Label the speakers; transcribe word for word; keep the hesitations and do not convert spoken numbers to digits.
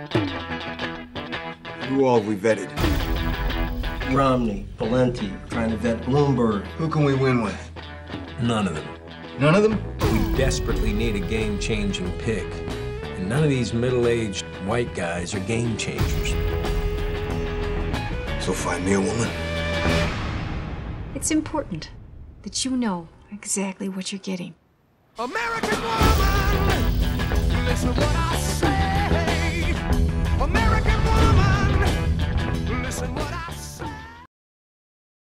Speaker 1: Who all have we vetted?
Speaker 2: Romney, Valenti, trying to vet Bloomberg.
Speaker 1: Who can we win with?
Speaker 3: None of them.
Speaker 1: None of them?
Speaker 3: We desperately need a game-changing pick. And none of these middle-aged white guys are game changers.
Speaker 1: So find me a woman.
Speaker 4: It's important that you know exactly what you're getting.
Speaker 1: American woman!